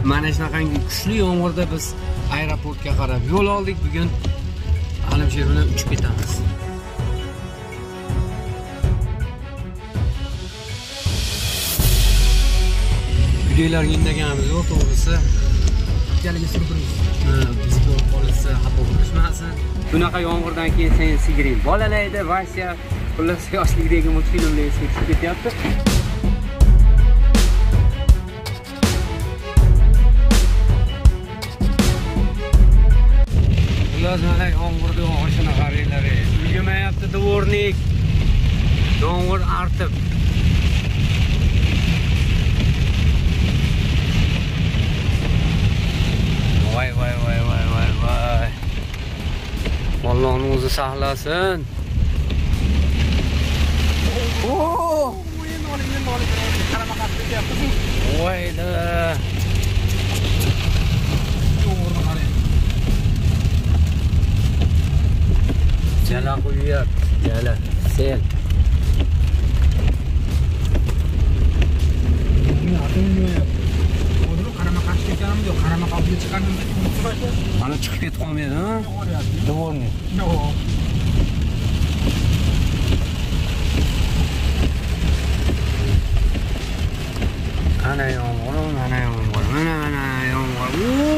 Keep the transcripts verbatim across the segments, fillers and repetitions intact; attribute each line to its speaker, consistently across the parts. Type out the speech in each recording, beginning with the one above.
Speaker 1: mana shunaqangi kuchli yomg'irda biz aeroportga qarab yo'l oldik. Bugun Alimsher bilan uchib ketamiz. Videolarga indaganimiz yo'q, to'g'risi.
Speaker 2: Kaliga surpriz.
Speaker 1: Biz ko'rib qolsa xafa bo'lishmasin. Bunaqa yomg'irdan keyin sen sigiring bolalaydi, Vasya xullas yoshlikdagi multfilmda esga tushib ketyapti. Xullas mana yomg'irda yog'ishini qaranglar. Ulgamayapti dvornik. Yomg'ir artib. Vay vay vay vay vay vay. Allohning o'zi saqlasin.
Speaker 2: Oo! Men oling, men oling. Qarama qarshi ketyapti.
Speaker 1: Voyda.
Speaker 2: To'g'ri qarang.
Speaker 1: Jala qo'yapti. Jala, sel.
Speaker 2: Men atimni qarama qarshi ketganimda yo'q, qarama qarshiga chiqqanimda
Speaker 1: mana chiqib ketib qolmaydi, ha? Dvornik.
Speaker 2: Yo'q.
Speaker 1: Ana yomg'ir, mana yomg'ir, mana mana yomg'ir.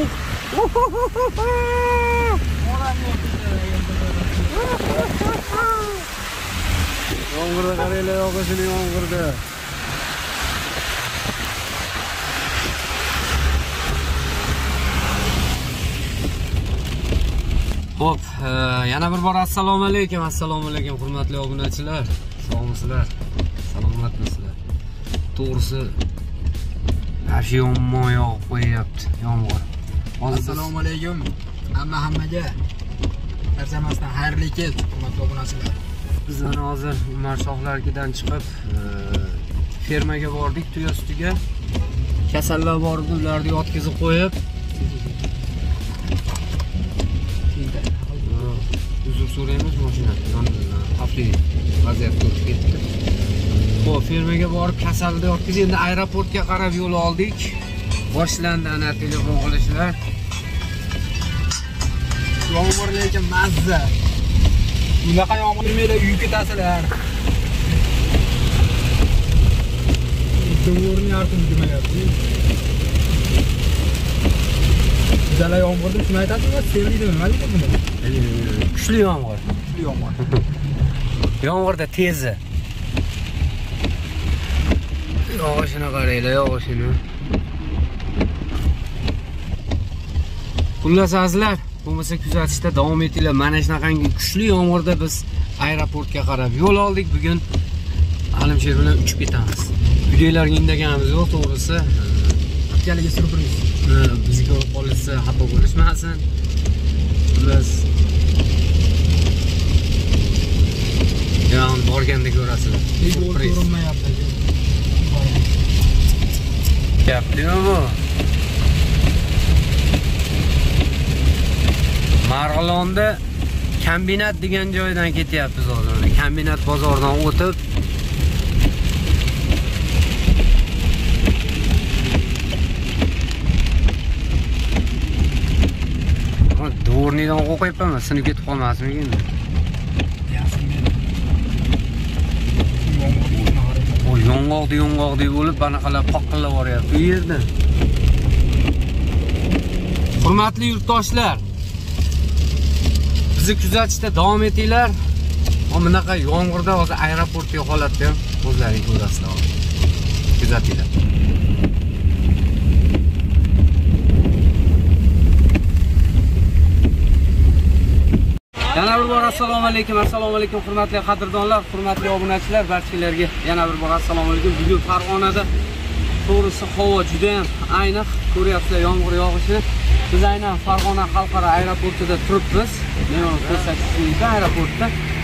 Speaker 1: Yomg'irda qaranglar, yog'ishini yomg'irda. Hop, yana bir bor assalomu alaykum, assalomu alaykum hurmatli obunachilar. Sog'misizlar? Salomatmisizlar? To'g'risi ashi yomon yog'ib qo'yapti, yomg'ir.
Speaker 2: Assalomu alaykum hamma hammaga. Barchamasdan xayrli kech, hurmatli obunachilar.
Speaker 1: Biz mana hozir Umarshohlarkidan chiqib, fermaga bordik, tuya ustiga. Kasallar bor edi, ularni yotkizib qo'yib, uzr so'raymiz mashinani. Xavfli vaziyat ko'rib ketdi. Xo'p, fermaga borib kasalni yotkizib, endi aeroportga qarab yo'l oldik. Boshlandi ana telefon qilishlar.
Speaker 2: Yomg'ir lekin mazza. Bunaqa yomg'ir kelmaydi, uy ketasizlar. Dvorni artib demayapti. Jala yomg'irda shuni aytasizmi? Sevmaydi nima deydi buni?
Speaker 1: Kuchli yomg'ir.
Speaker 2: Kuchli yomg'ir.
Speaker 1: Yomg'irda tezi. Yog'ishini qaranglar, yog'ishini. Xullas azizlar, bo'lmasa kuzatishda davom etinglar. Mana shunaqangi kuchli yomg'irda biz aeroportga qarab yo'l oldik. Bugun Alimsher bilan uchib ketamiz. Videolarga indaganimiz yo'q, to'g'risi.
Speaker 2: Kaliga surpriz.
Speaker 1: Bizni ko'rib qolsa xafa bo'lishmasin. Xullas Yan borganda ko'rasizlar.
Speaker 2: Surpriz. Ko'rinmayapti.
Speaker 1: Gapli bu. Marg'ilonda kombinat degan joydan ketyapmiz hozir. Kombinat bozoridan o'tib dvornidan qo'yibman, sinib ketib qolmasmikin? O yong'oqdi, yong'oqdi bo'lib, banaqalar poqqilab boryapti bu yerda. Hurmatli yurtdoshlar, bizni kuzatishda davom etinglar. Mana bunaqa yomg'irda hozir aeroportga holatda ham o'zlaring ko'rasizlar. Kuzatinglar. Yana bir bor assalomu alaykum, assalomu alaykum hurmatli qadrdonlar, hurmatli obunachilar, barchalarga yana bir bor assalomu alaykum. Bugun Farg'onada to'g'risi havo juda ham ayniq, ko'ryapsizlar yomg'ir yog'ishini. Biz aynan Farg'ona xalqaro aeroportida turibmiz. Men uni ko'rsatishim aeroportda.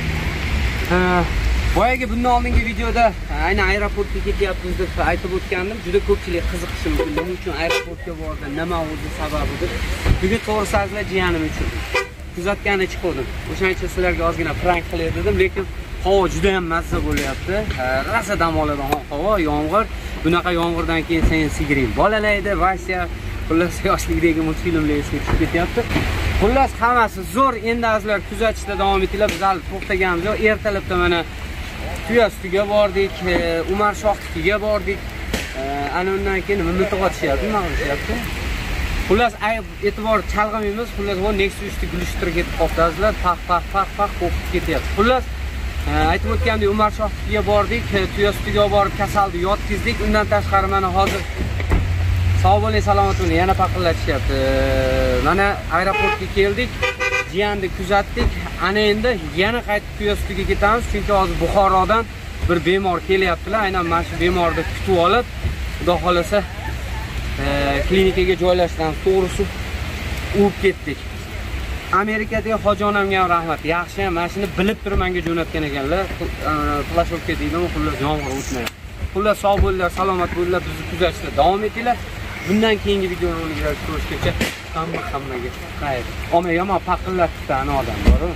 Speaker 1: Boyagi bundan oldingi videoda aynan aeroportga ketyapmiz deb aytib o'tgandim. Juda ko'pchilik qiziqishim bo'ldi. Nima uchun aeroportga bordi, nima o'zi sababi deb. Bugun to'g'risi azizlar jiyanim uchun kuzatgani chiqdim. O'shancha sizlarga ozgina prank qilay dedim, lekin havo juda ham mazza bo'lyapti. Rosa dam oladigan havo, yomg'ir. Bunaqa yomg'irdan keyin sen sigiring bolalaydi, Vasya Xullas yoshlikdagi multfilmlar esga tushib ketyapti. Xullas hammasi zo'r. Endi azizlar kuzatishda davom etinglar. Biz hali to'xtaganmiz yo'q. Ertalabda mana tuya ustiga bordik, Umar Shohnikiga bordik. Ana undan keyin nima to'g'atishyapti, nima qilishyapti? Xullas e'tibor chalg'amaymiz. Xullas bu Nexus usti gulishtirib ketib qoldi azizlar. Pax pax pax pax qo'qib ketyapti. Xullas aytib o'tgandek Umar Shohnikiga bordik, tuya ustiga borib kasalni yotkizdik. Undan tashqari mana hozir sog' bo'ling, salomat bo'ling, yana paqillatishyapti. Mana aeroportga keldik, jiyanni kuzatdik. Ana endi yana qaytib tuya ustiga ketamiz, chunki hozir Buxorodan bir bemor kelyaptilar. Aynan mana shu bemorni kutib olib, xudo xolasa klinikaga joylashtiramiz. To'g'risi urib ketdik. Amerikadagi hojonamga ham rahmat. Yaxshi ham mana shuni bilib turib menga jo'natgan ekanlar. Flashobga deydimi, xullas yomg'ir o'tmaydi. Xullas sog' bo'linglar, salomat bo'linglar, bizni kuzatishda davom etinglar. Bundan keyingi videolarni ko'rishgacha hamma hammaga xayr. Omma yomon paqillatib tani odam bor-ku.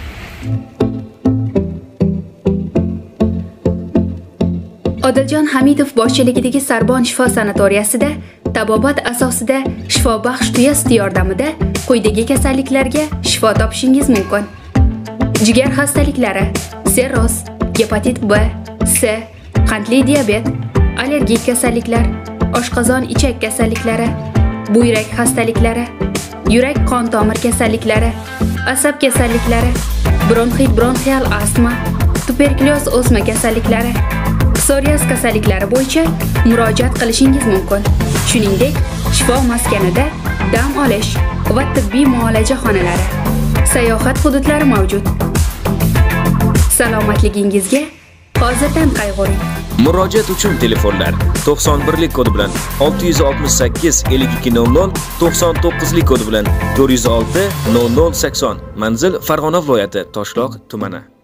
Speaker 3: Odiljon Hamidov boshchiligidagi Sarbon shifo sanatoriyasida tabobat asosida shifobaxsh tuya suti yordamida quyidagi kasalliklarga shifo topishingiz mumkin. Jigar xastaliklari, sirroz, gepatit B, C, qandli diabet, allergik kasalliklar, oshqozon ichak kasalliklari, buyrak xastaliklari, yurak qon tomir kasalliklari, asab kasalliklari, bronxit bronxial astma, tuberkulyoz o'sma kasalliklari, psoriaz kasalliklari bo'yicha murojaat qilishingiz mumkin. Shuningdek, shifo maskanida dam olish va tibbiy muolaja xonalari, sayohat hududlari mavjud. Salomatligingizga hozirdan qayg'uring.
Speaker 4: Murojaat uchun telefonlar to'qson birlik kodi bilan olti yuz oltmish sakkiz ellik ikki nol nol, to'qson to'qqizlik kodi bilan to'rt yuz olti nol nol sakson. Manzil Farg'ona viloyati Toshloq tumani.